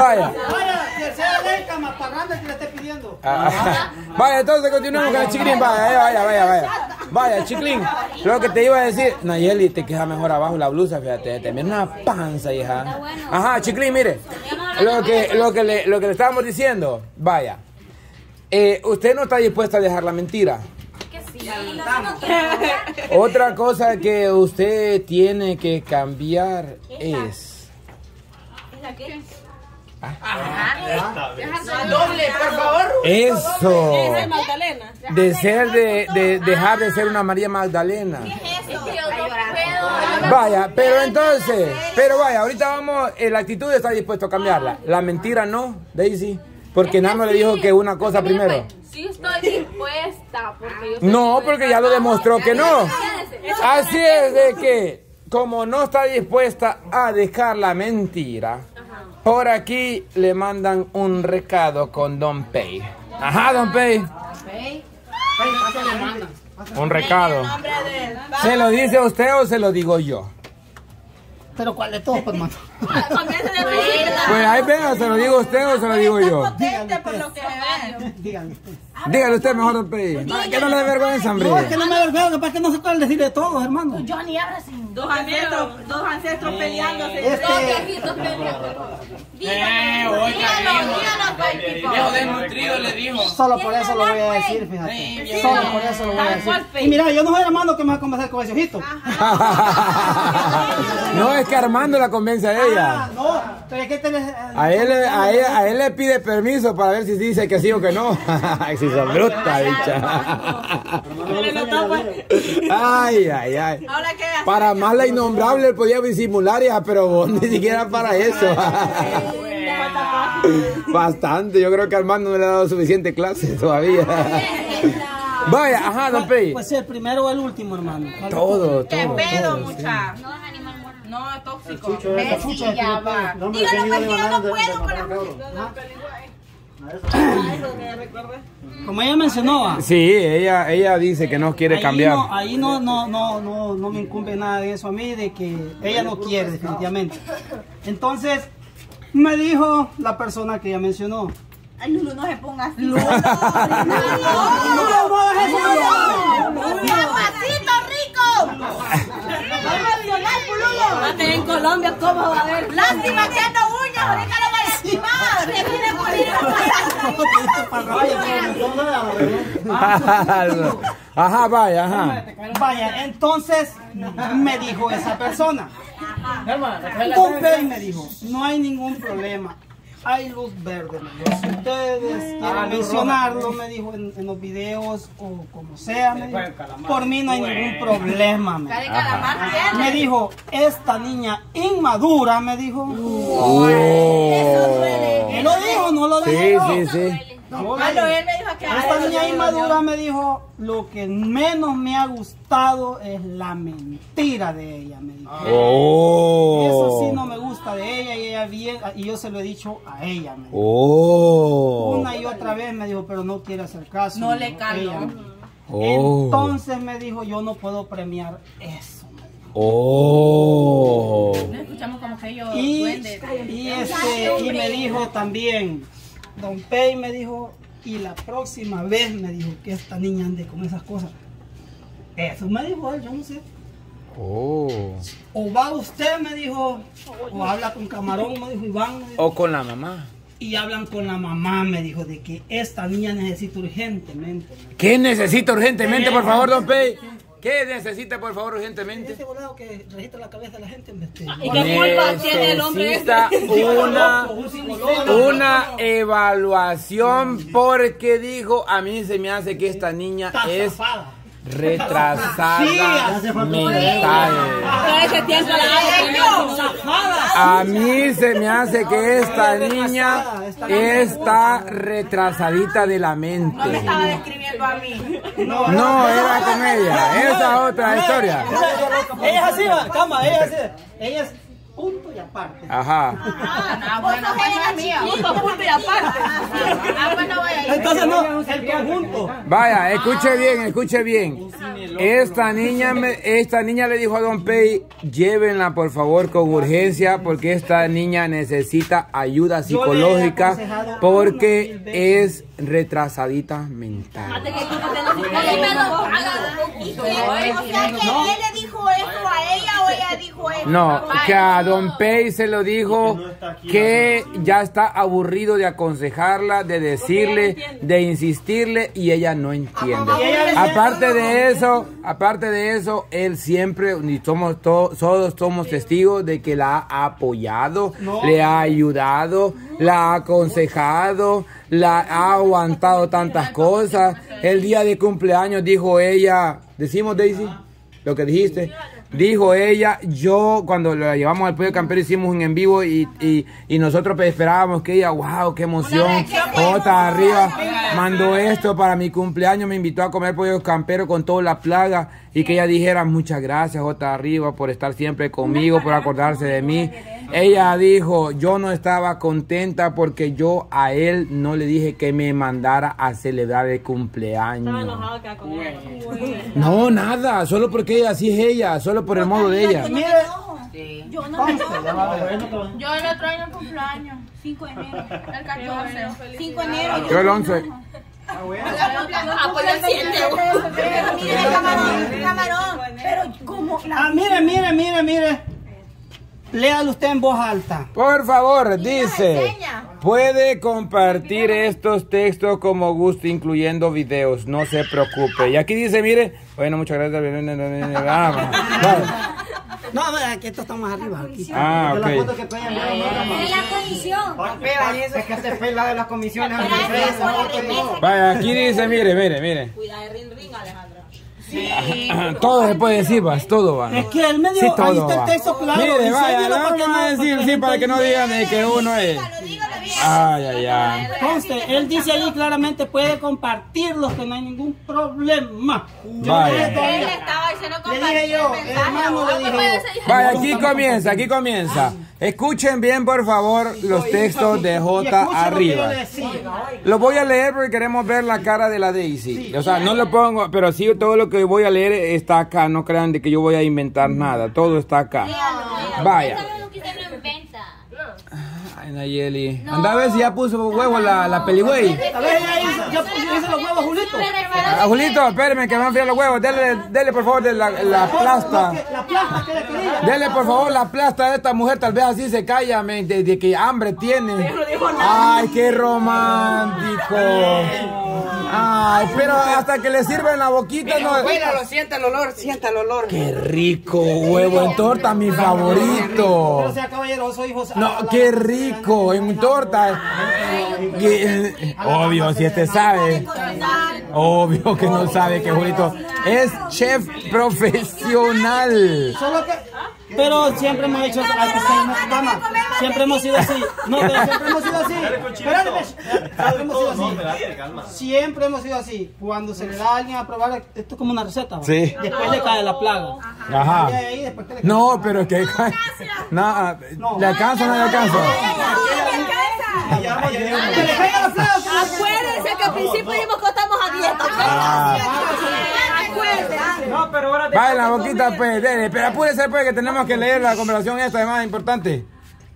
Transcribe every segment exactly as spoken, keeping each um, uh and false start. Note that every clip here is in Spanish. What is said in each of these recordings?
Vaya. Vaya, que sea lenta, más pagando que le esté pidiendo. Ah, vaya, entonces continuamos con el Chiclín. Vaya, vaya, vaya, vaya. Vaya, Chiclín. Lo que te iba a decir, Nayeli, te queda mejor abajo la blusa, fíjate. Te mira una panza, hija. Ajá, Chiclín, mire. Lo que, lo que, le, lo que le estábamos diciendo, vaya. Eh, usted no está dispuesta a dejar la mentira. Otra cosa que usted tiene que cambiar es... Doble, por favor. Eso. De ser de, de dejar de ser una María Magdalena. Vaya, pero entonces, pero vaya, ahorita vamos, eh, la actitud está dispuesto a cambiarla. La mentira no, Daisy, porque Nano le dijo que una cosa primero. Sí estoy dispuesta, porque yo No, porque ya lo demostró que no. Así es de que, como no está dispuesta a dejar la mentira, por aquí le mandan un recado con Don Pay. Ajá, Don Pay. Un recado. ¿Se lo dice usted o se lo digo yo? Pero ¿cuál de todos, hermano? Pues ahí venga, ¿se lo digo usted o se lo digo yo? Dígale usted. Dígale usted mejor, Don Pay. Que no le dé vergüenza, hombre. No, es que no me da vergüenza, para que no se pueden decir de todos, hermano. Yo ni habla sin dos ancestros, dos ancestros peleándose. Este... Dos viejitos peleando. Eh, oiga, viejo. Viejo desnutrido le dijo. Solo por eso lo voy a decir, fíjate. Solo por eso lo voy a decir. Y mira, yo no soy Armando que me va a convencer con ese ojito. No, es que Armando la convence a ella. Ah, no, pero es que te le... A él, a, él, a él le pide permiso para ver si dice que sí o que no. Si son bruta, bicha. Ay, ay, ay. Para más la innombrable podía disimular, hija, pero vos ni siquiera para eso. Bastante, yo creo que Armando no le ha dado suficiente clase todavía. Vaya, ajá, Don Pei. Pues el primero o el último, hermano. Todo, todo. ¿Qué pedo, mucha? No es animal muerto. No, es tóxico. Messi, ya va. Dígalo porque yo no puedo con la música. Como ella mencionó, sí, ella, ella dice que no quiere ahí cambiar. No, ahí no, no, no, no, no me incumbe nada de eso a mí, de que ella no quiere definitivamente. Entonces, me dijo la persona que ella mencionó. Ay, Lulu, no se ponga así. Lulu. No, no, no, no, es eso. ¡Papacito rico! Va a tener en Colombia, ¿cómo va a ver? Lástima que ando uñas, ahorita lo voy a lastimar. Se quiere morir. Ajá, vaya, ajá. Vaya, entonces me dijo esa persona. Don Pei me dijo, no hay ningún problema. Hay luz verde, me dijo. Si ustedes quieren mencionarlo, me dijo, en, en los videos o como sea, me dijo, por mí no hay ningún problema. Me dijo, me dijo esta niña inmadura, me dijo. Oh. Él lo dijo, no lo dijo. Sí, sí, sí. Cuando él me dijo que Esta niña inmadura me dijo, lo que menos me ha gustado es la mentira de ella, me dijo. Oh. Y eso sí no me gusta de ella y ella bien, y yo se lo he dicho a ella, me dijo. Oh. Una y otra vez me dijo, pero no quiere hacer caso. No me le dijo, caló. ella, me dijo. Oh. Entonces me dijo, yo no puedo premiar eso, me dijo. Oh. No escuchamos como que ellos Y, duendes. y, este, y me dijo también, Don Pei me dijo, y la próxima vez me dijo que esta niña ande con esas cosas. Eso me dijo él, yo no sé. Oh. O va usted, me dijo, o habla con Camarón, me dijo Iván. Me dijo, O con la mamá. y hablan con la mamá, me dijo, de que esta niña necesita urgentemente. Me dijo. ¿Qué necesita urgentemente, por favor, Don Pei? ¿Qué necesita, por favor, urgentemente? Ese volado que registra la cabeza de la gente. Me ¿Y qué culpa tiene el hombre Necesita una, una evaluación porque dijo, a mí se me hace que esta niña es retrasada mental. A mí se me hace que esta niña está retrasadita de la mente. No me estaba describiendo a mí. No, era con ella. Esa es otra historia. Ella es así, va, cama, ella es así. Ella es punto y aparte. Ajá. Ah, bueno, pues no es mía. Punto, punto y aparte. Ah, pues no voy a ir. Entonces no, el conjunto. Vaya, escuche bien, escuche bien. esta niña, me, esta niña le dijo a Don Pei, llévenla por favor con urgencia porque esta niña necesita ayuda psicológica porque es retrasadita mental. ¿Él le dijo eso a ella o ella dijo eso? No, que a Don Pei se lo dijo que ya está aburrido de aconsejarla, de decirle, de insistirle y ella no entiende. Aparte de eso, aparte de eso, él siempre, y somos to, todos somos testigos de que la ha apoyado, le ha ayudado, la ha aconsejado, la ha aguantado tantas cosas. El día de cumpleaños dijo ella, decimos Daisy, lo que dijiste. Dijo ella, yo cuando la llevamos al Pollo Campero hicimos un en vivo y, y, y nosotros esperábamos que ella, wow, qué emoción, Jota arriba, mandó esto para mi cumpleaños, me invitó a comer Pollo Campero con toda la plaga y que ella dijera muchas gracias Jota arriba por estar siempre conmigo, por acordarse de mí. Ella dijo, yo no estaba contenta porque yo a él no le dije que me mandara a celebrar el cumpleaños. No, nada, solo porque ella así es ella, solo por el modo de ella. Yo no me Yo el otro año cumpleaños, cinco de enero. El catorce. cinco de enero. Yo el once. Apoyo el siete. Mire, camarón, camarón. Pero como Ah, mire, mire, mire, mire. Léalo usted en voz alta. Por favor, dice, puede compartir estos textos como guste, incluyendo videos, no se preocupe. Y aquí dice, mire, bueno, muchas gracias. Vamos. No, no, aquí esto está más arriba. Aquí. Ah, ok. de la comisión. Es que te pela de las comisiones. Vaya, aquí dice, mire, mire, mire. Cuida de ring ring, Alejandra. Todo se puede decir, vas, todo va. Es que él me dio, Sí, ahí todo está el va. texto claro. Mire, y vaya, séñalo no para que vamos a no- decir, para sí, que para que no digan de que uno es. Ay, ay, ay. Conste, él dice ahí claramente puede compartirlos, que no hay ningún problema. Yo Vaya. le dije- Él estaba diciendo Le dije yo, hermano, le dije yo. Vaya, aquí comienza, aquí comienza. Escuchen bien, por favor, los textos de Y Jota escucha lo que yo arriba. le decía. Lo voy a leer porque queremos ver la cara de la Daisy. O sea, no lo pongo, pero sí todo lo que voy a leer está acá. No crean de que yo voy a inventar nada. Todo está acá. Vaya. Ay, Nayeli. Anda a ver si ya puso huevo la, la peligüey. A ver, ya hice, yo puse- hice los huevos, Julito. Ah, Julito, espérame que me van a enfriar los huevos. Dele, dele por favor de la, la plasta. La plasta que le quería. Dele por favor la plasta de esta mujer. Tal vez así se calla, men, de, de que hambre tiene. Ay, qué romántico. Ay, pero hasta que le sirva en la boquita no. Bueno, lo sienta el olor, sienta el olor. Qué rico, huevo en torta, mi Pero favorito. sea caballeroso, hijo. No, qué rico, en torta. Que- Obvio, si este sabe. Obvio que no sabe que Julito es chef profesional. Solo que. Pero siempre hemos hecho al que se- dama, siempre hemos sido así. No, pero siempre hemos sido así. Espérate, pues. Siempre hemos sido así. Siempre hemos sido así. Cuando se le da a alguien a probar, esto es como una receta. ¿va? Sí. Después le cae la plaga. Ajá. Y ahí, después que le cae. No, pero es que. No, ¿le alcanza o no le alcanza? Que le caiga la plaga. Acuérdense que al principio dijimos que estamos a dieta. Ah. Acuérdense. No, pero ahora Va en la boquita, pues, dele. Pero apúrese, pues, que tenemos que leer la conversación esta, es más importante.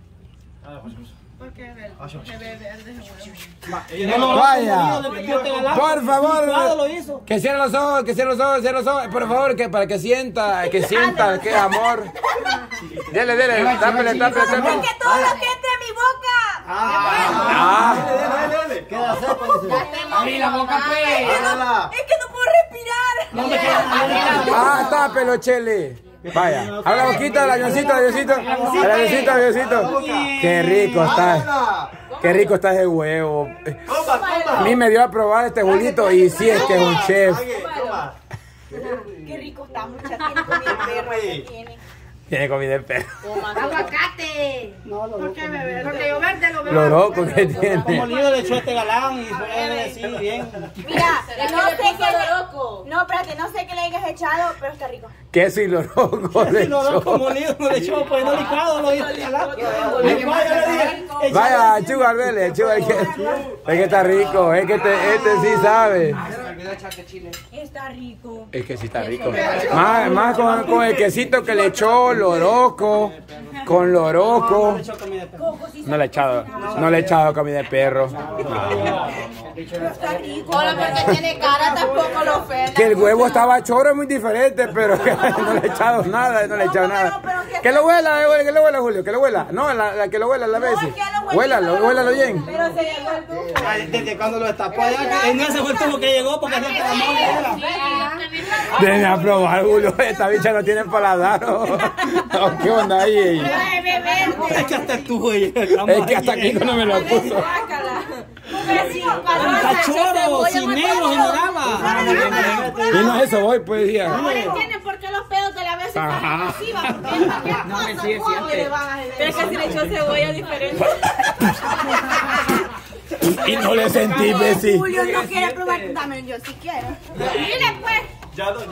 Vaya. Por favor, que cierre los ojos, que cierre los ojos, cierre los ojos. Por favor, que para que sienta, que sienta que es amor. Dele, dele, tápele, tápele, tápele. Que todo lo que entre a mi boca. Ah, abrí la boca, pues. Es que no puedo respirar. ah, tápelo, Chele. Vaya, abre la boquita, el avioncito, el avioncito, el avioncito, el avioncito. Qué rico está, qué rico está ese huevo. A mí me dio a probar este Julito y sí es que es un chef. Qué rico está, mucha tiene comida perro. Tiene. Tiene comida de perro. Aguacate. No, lo ¿Por qué bebé? Porque yo verde lo veo. Lo loco que Como tiene. líder le echó este galán y fue decir bien. Mira, no sé qué le... loco. No, espérate, no sé qué le hayas echado, pero está rico. Queso y lo loco le Y lo echó. dos como líder no le echó, pues no licuado, lo hizo este galán. Licuado, yo le dije, echa- Vaya, chugar, vele, chugar, que, es que está rico, es que este, este sí sabe. olvidó echarte chile. Está rico. Es que sí está rico. Más, más con, con el quesito que le echó loroco, con loroco. No le he echado, no le he echado comida de perro. Está rico. Solo porque tiene cara tampoco lo ofende. Que el huevo estaba choro es muy diferente, pero no le he echado nada, no le he echado nada. Que lo huela, que lo huela, Julio, que lo huela. No, la, la que lo huela a la vez. Huélalo, huélalo bien. Pero se llegó el tubo. Desde cuando lo destapó allá, en ese fue el tubo que llegó porque se tramó. Déjenme a probar, Julio. Esta bicha no tiene paladar. Oh, ¿qué onda ahí? Es que hasta estuvo ahí. Es que hasta aquí no me lo puso. Está choro, sin negro, sin grava. Y no es eso, voy, pues, día. Ahora entienden por qué los pedos de la vez están agresivos. Porque cualquier cosa, le van a hacer. Pero es que si le echó cebolla diferente. Y no le sentí, Bessie. Julio no quiere probar. Dame yo si quiero. Dile pues. Ya, ya.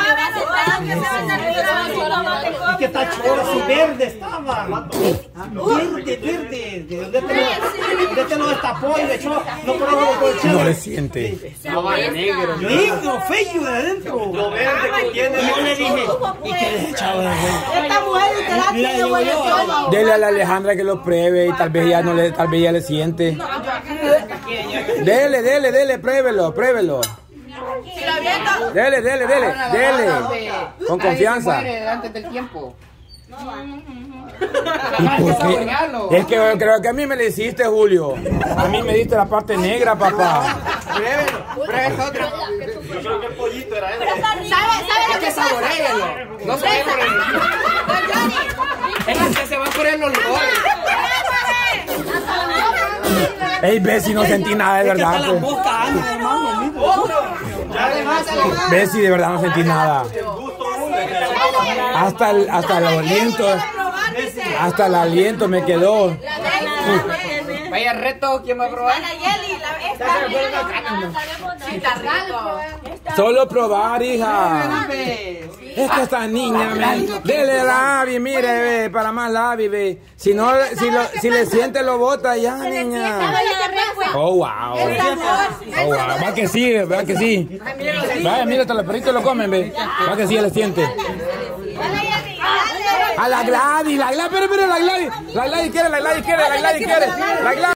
Es que está choro, si verde estaba. Verde, verde. ¿De dónde te lo, dónde te lo destapó y le echó? No, pero no lo echó. No le siente. Negro. Negro, feo de adentro. Lo verde que tiene. Y yo le dije, ¿y qué le he echado de Esta mujer literal Mira, tiene digo huele yo. todo. Dele a la Alejandra que lo pruebe y tal vez ya no le, tal vez ya le siente. Dele, dele, dele, pruébelo, pruébelo. Si lo viendo. Dele, dele, dele, dele. Con confianza. Antes del tiempo. ¿Y por qué? Es que creo que a mí me le hiciste, Julio. A mí me diste la parte negra, papá. Pruébelo, pruébelo otro. Yo creo que el pollito era ese. ¿Sabe, sabe lo que pasa? Saboréelo. No se vaya por el... Es que usted se va por el olor. Ey, Bessie, no sentí nada de verdad. Hasta la boca, anda, hermano. Bessie, de verdad no sentí nada. Hasta el, hasta el aliento, hasta el aliento me quedó. Vaya reto, ¿quién va a probar? La Yeli, la esta sí, está rico. Solo probar, hija. Es que esta niña, me... Dele la Abby, mire, ve, para más la Abby, ve. Si no, si, lo, si le siente lo bota ya, niña. Oh, wow. Oh, wow. Va que sí, va que sí. Vaya, mira, hasta los perritos lo comen, ve. Va que sí, le siente. A la Gladys, la Gladys, pero, pero, la Gladys. La Gladys quiere, la Gladys quiere, la Gladys quiere. La Gladys.